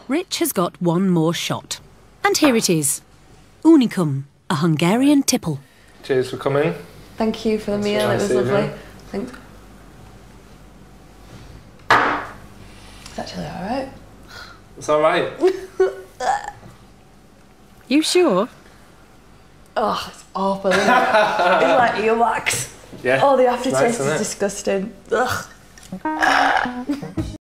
Rich has got one more shot. And here it is. Unicum, a Hungarian tipple. Cheers for coming. Thank you for the meal, it was lovely. Thanks. It's actually alright. It's alright. You sure? Oh, it's awful, isn't it? It's like earwax. Yeah. Oh, the aftertaste Nice, is disgusting. Ugh.